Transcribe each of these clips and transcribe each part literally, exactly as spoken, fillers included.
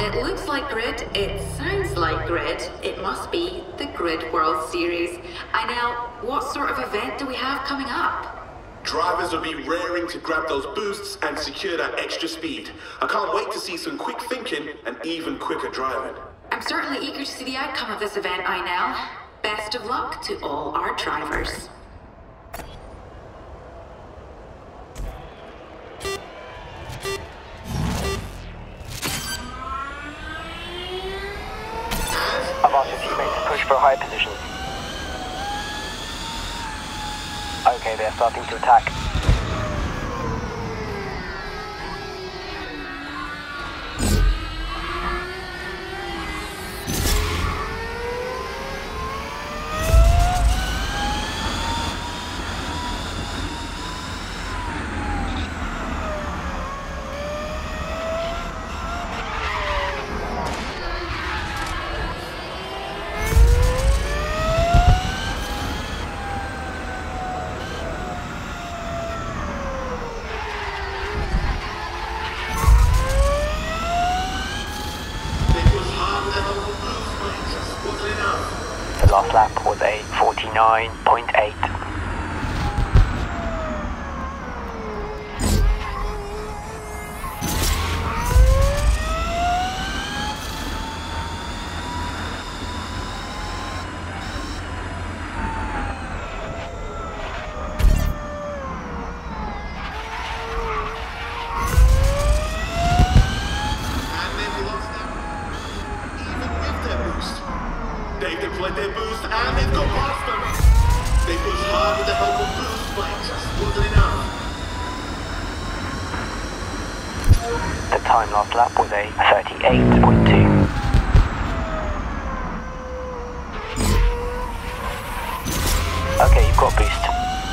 It looks like Grid, it sounds like Grid, it must be the Grid World Series. I know, what sort of event do we have coming up? Drivers will be raring to grab those boosts and secure that extra speed. I can't wait to see some quick thinking and even quicker driving. I'm certainly eager to see the outcome of this event, I know. Best of luck to all our drivers. I've asked your teammates to push for a higher position. Okay, they're starting to attack. Last lap was a forty-nine point eight. They've deployed their boost and they've got past them. They pushed hard with the help of boost, but it just wasn't enough. The time last lap was a thirty-eight point two. Okay, you've got boost.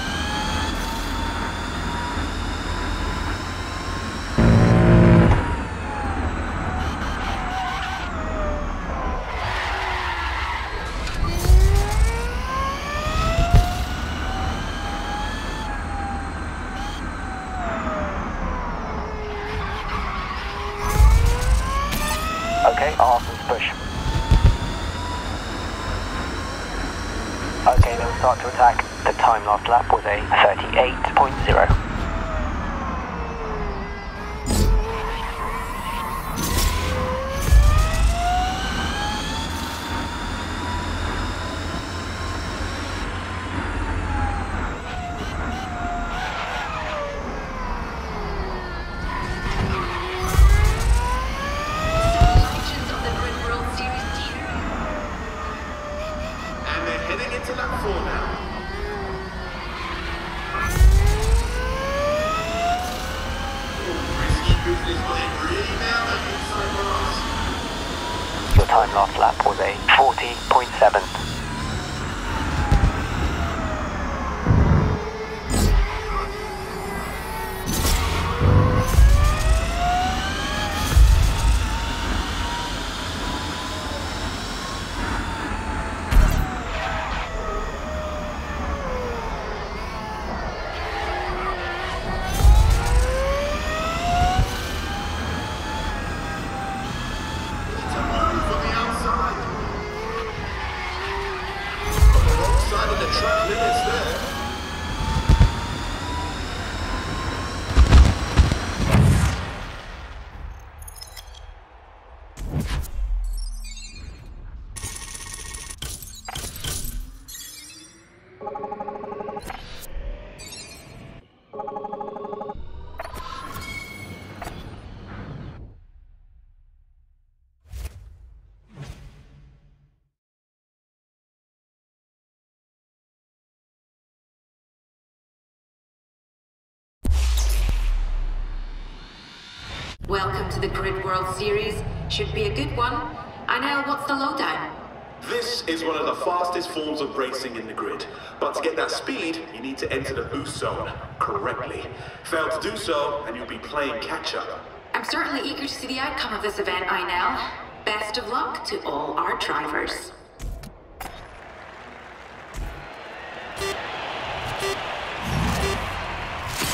Okay, Arson's push. Okay, they'll start to attack. The time last lap was a thirty-eight point zero. Into lap four now. Risky business, but they really nailed that inside bars. Your time last lap was a forty point seven. Track limits there. Welcome to the Grid World Series. Should be a good one. I know, what's the lowdown? This is one of the fastest forms of racing in the grid. But to get that speed, you need to enter the boost zone correctly. Fail to do so, and you'll be playing catch-up. I'm certainly eager to see the outcome of this event, I know. Best of luck to all our drivers.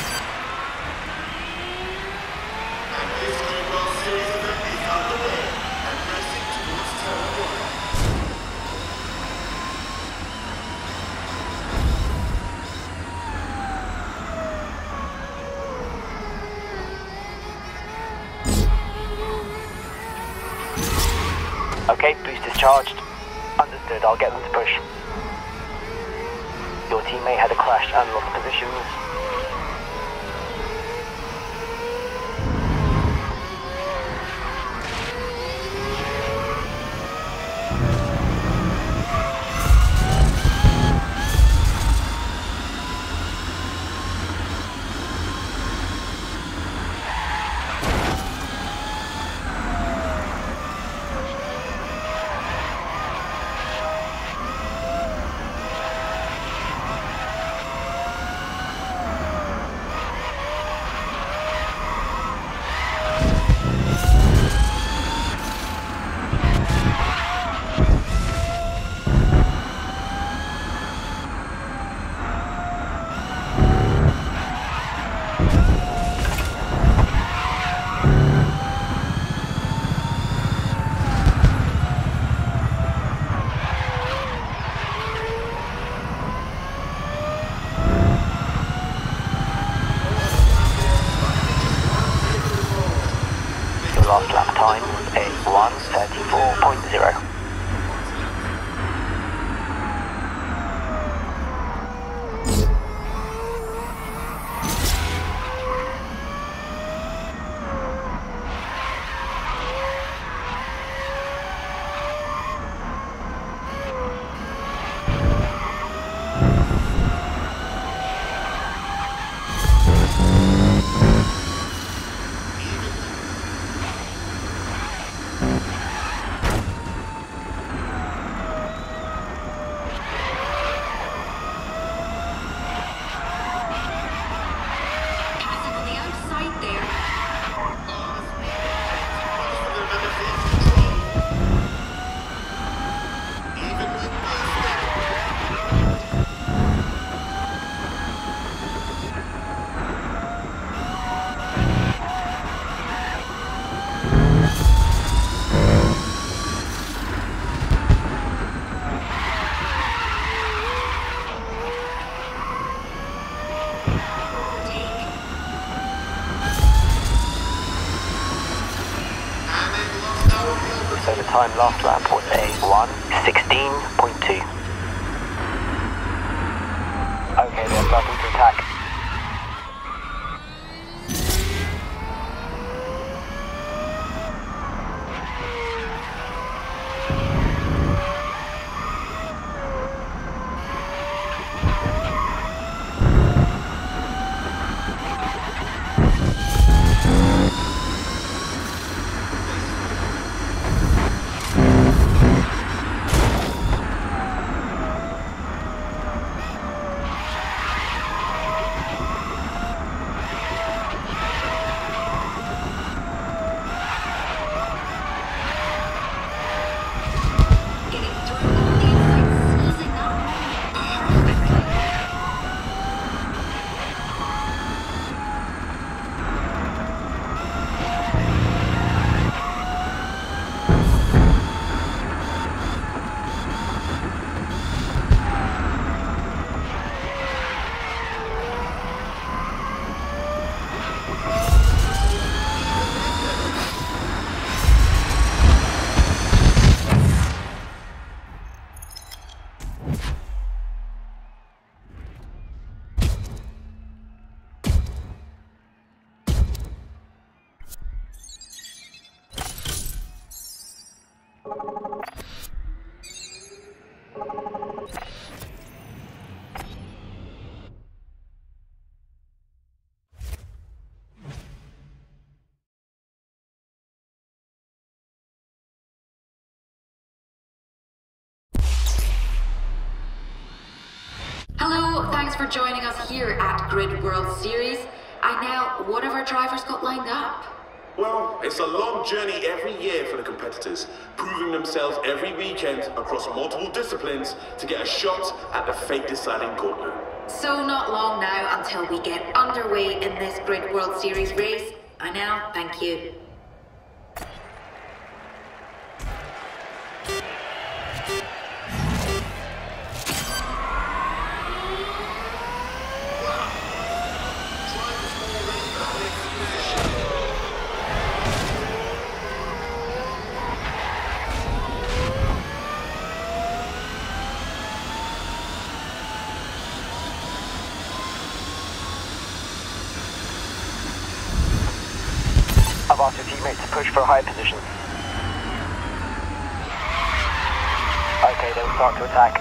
And this Grid World Series event is underway. Okay, boost is charged. Understood, I'll get them to push. Your teammate had a crash and lost positions. Last lap time was a one thirty-four point zero. So the time last lap was a one sixteen point two. Okay, they're starting to attack. Hello, thanks for joining us here at Grid World Series. And now, what have our drivers got lined up? Well, it's a long journey every year for the competitors, proving themselves every weekend across multiple disciplines to get a shot at the fate-deciding gauntlet. So not long now until we get underway in this Grid World Series race. I now thank you. I've asked your teammates to push for a higher position. Okay, they'll start to attack.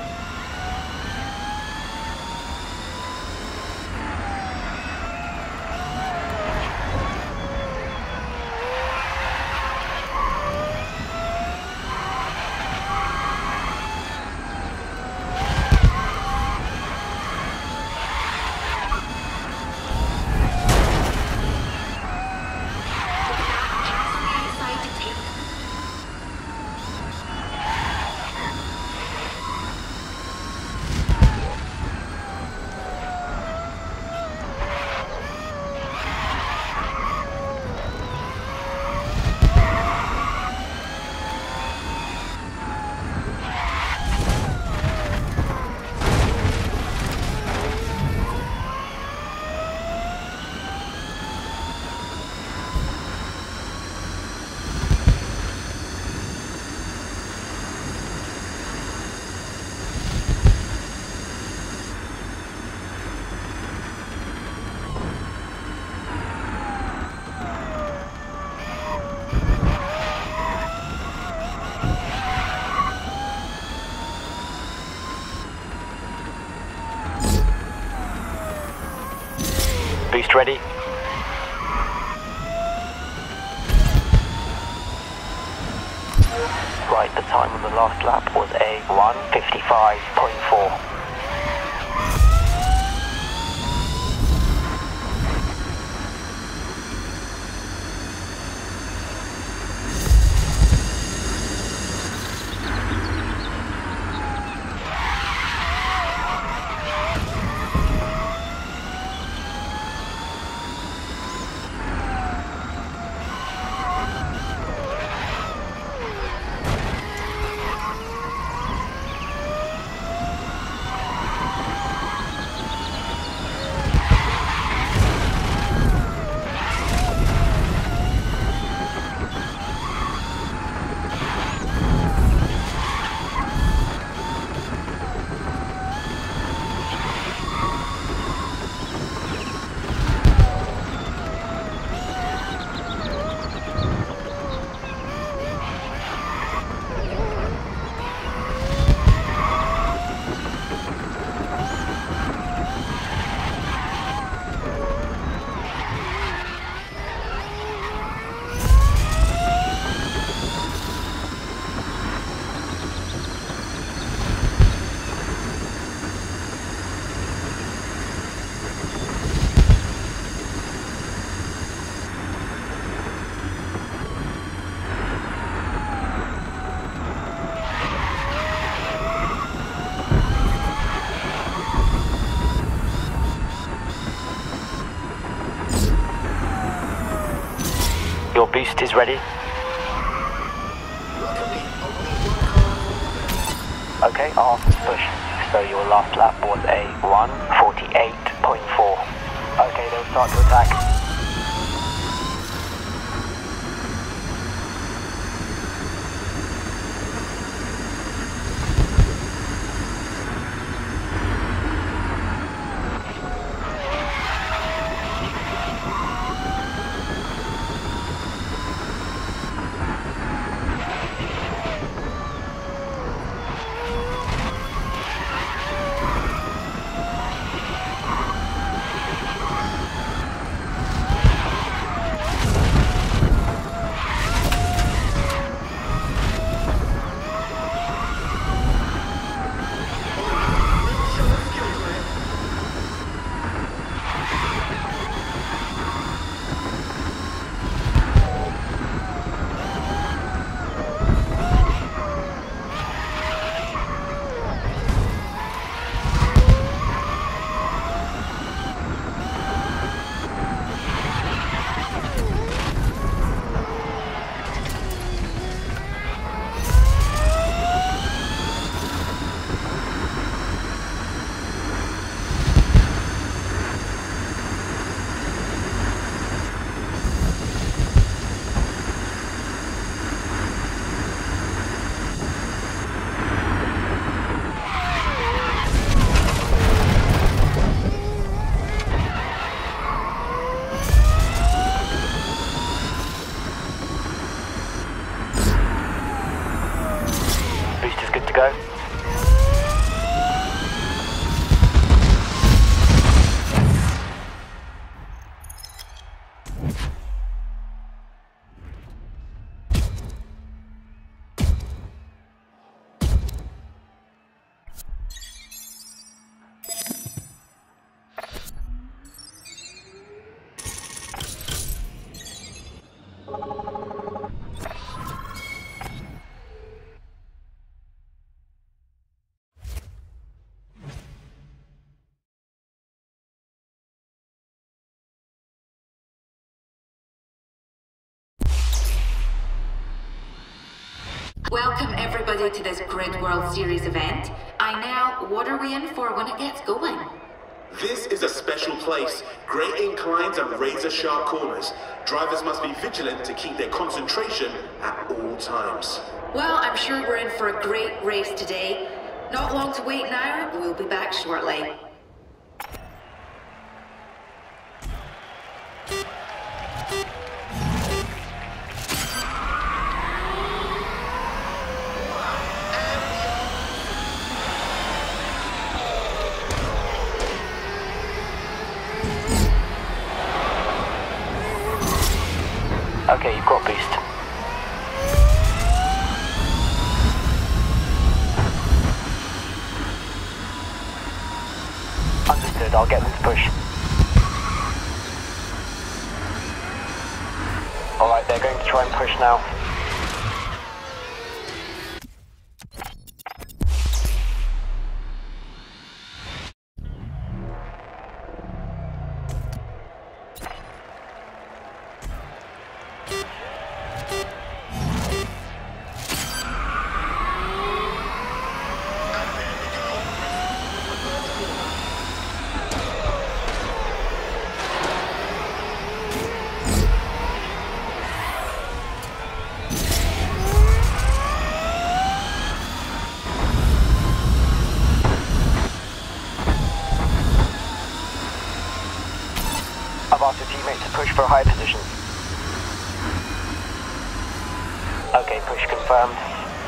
Boost ready. Right, the time on the last lap was a one fifty-five point four. Your boost is ready. Okay, off, push. So your last lap was a one forty-eight point four. Okay, they'll start to attack. go. Welcome everybody to this Grid World Series event. I now, what are we in for when it gets going? This is a special place. Great inclines and razor-sharp corners. Drivers must be vigilant to keep their concentration at all times. Well, I'm sure we're in for a great race today. Not long to wait now, we'll be back shortly. Okay, you've got boost. Understood, I'll get them to push. Alright, they're going to try and push now. I've asked a teammate to push for a high position. Okay, push confirmed.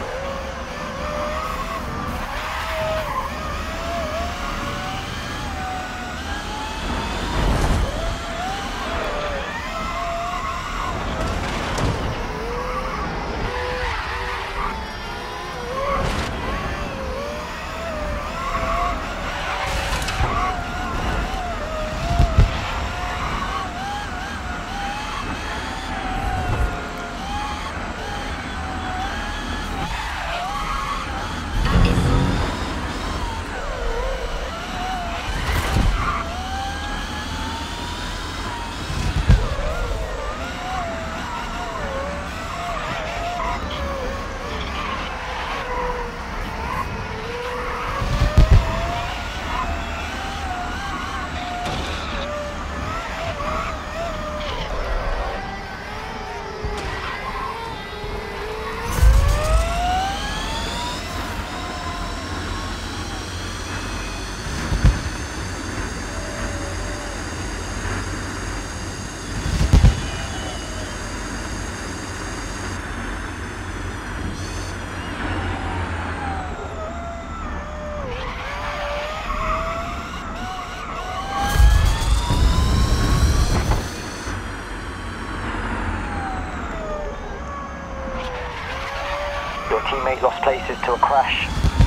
Your teammate lost places to a crash.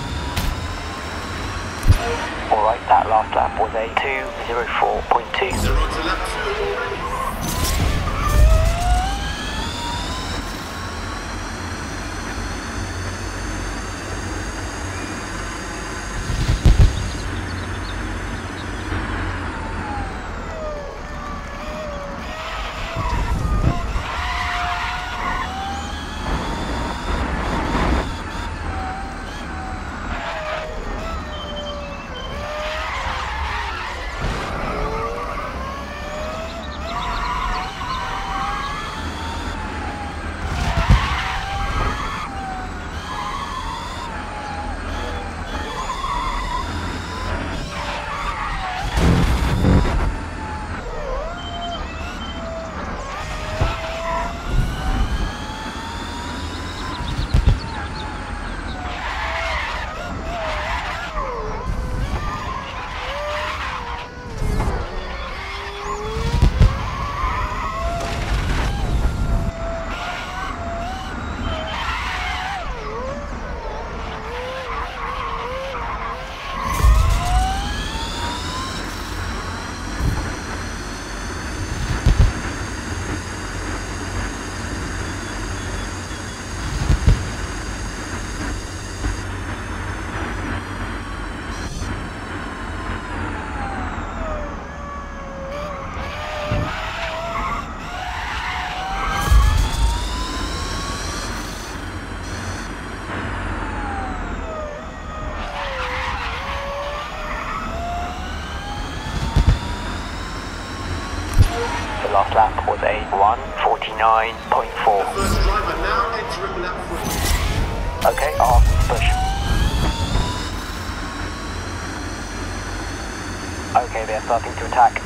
Alright, that last lap was a two oh four point two. They're on to lap two already. last lap was a one forty-nine point four. First driver now entering lap three. Okay, I'll ask them to push. Okay, they're starting to attack.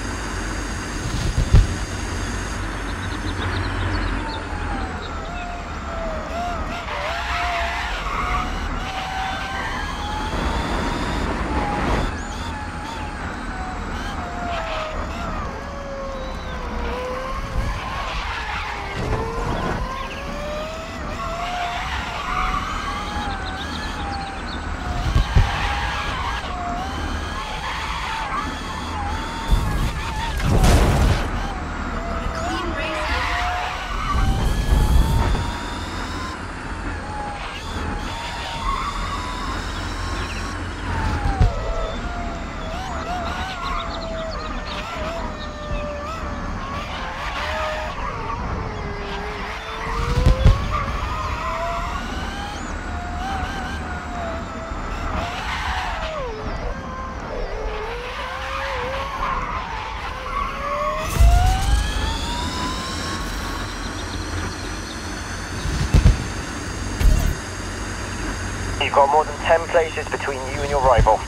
You've got more than ten places between you and your rival.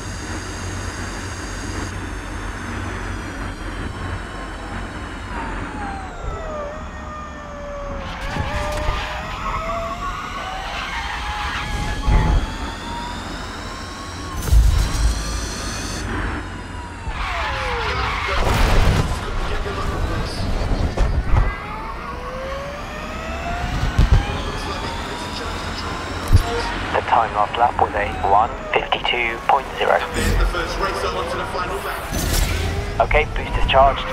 The time last lap was a one fifty-two point zero. There's the first racer onto the final lap. Okay, boosters charged.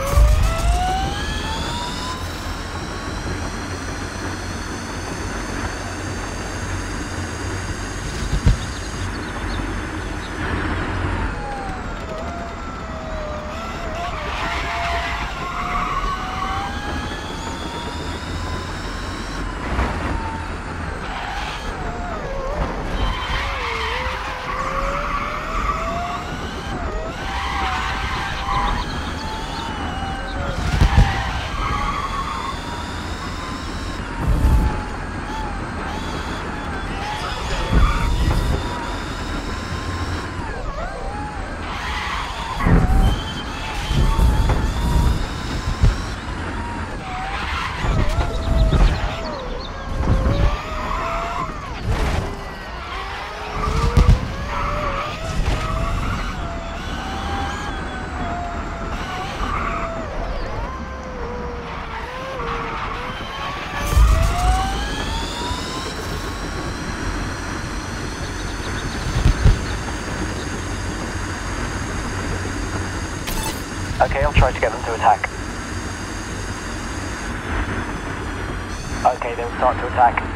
Okay, I'll try to get them to attack. Okay, they'll start to attack.